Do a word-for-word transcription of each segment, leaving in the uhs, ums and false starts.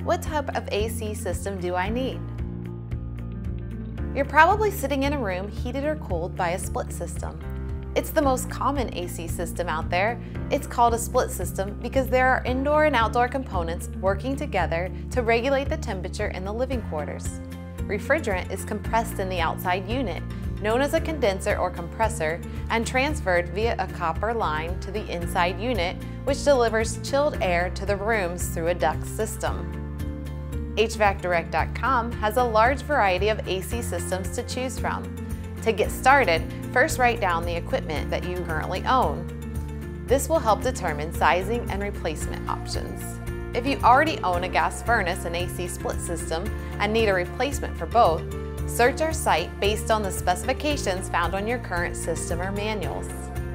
What type of A C system do I need? You're probably sitting in a room heated or cooled by a split system. It's the most common A C system out there. It's called a split system because there are indoor and outdoor components working together to regulate the temperature in the living quarters. Refrigerant is compressed in the outside unit, known as a condenser or compressor, and transferred via a copper line to the inside unit, which delivers chilled air to the rooms through a duct system. H V A C Direct dot com has a large variety of A C systems to choose from. To get started, first write down the equipment that you currently own. This will help determine sizing and replacement options. If you already own a gas furnace and A C split system and need a replacement for both, search our site based on the specifications found on your current system or manuals.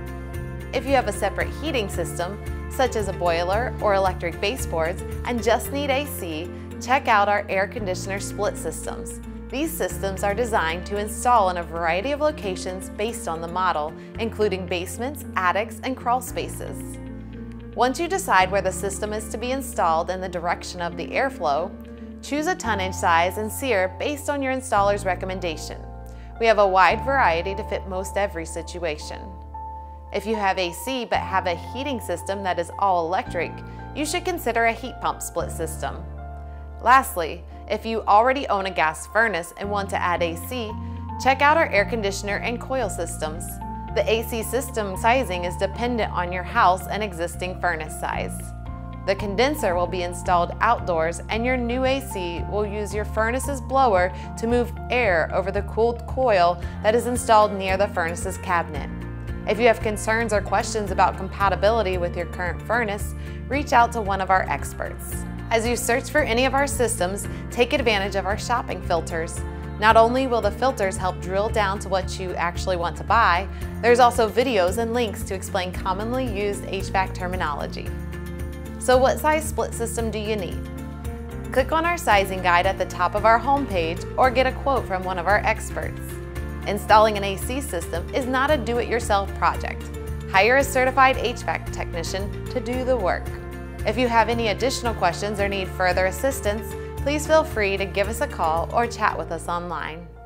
If you have a separate heating system, such as a boiler or electric baseboards, and just need A C, check out our air conditioner split systems. These systems are designed to install in a variety of locations based on the model, including basements, attics, and crawl spaces. Once you decide where the system is to be installed and the direction of the airflow, choose a tonnage size and SEER based on your installer's recommendation. We have a wide variety to fit most every situation. If you have A C but have a heating system that is all electric, you should consider a heat pump split system. Lastly, if you already own a gas furnace and want to add A C, check out our air conditioner and coil systems. The A C system sizing is dependent on your house and existing furnace size. The condenser will be installed outdoors, and your new A C will use your furnace's blower to move air over the cooled coil that is installed near the furnace's cabinet. If you have concerns or questions about compatibility with your current furnace, reach out to one of our experts. As you search for any of our systems, take advantage of our shopping filters. Not only will the filters help drill down to what you actually want to buy, there's also videos and links to explain commonly used H V A C terminology. So what size split system do you need? Click on our sizing guide at the top of our homepage or get a quote from one of our experts. Installing an A C system is not a do-it-yourself project. Hire a certified H V A C technician to do the work. If you have any additional questions or need further assistance, please feel free to give us a call or chat with us online.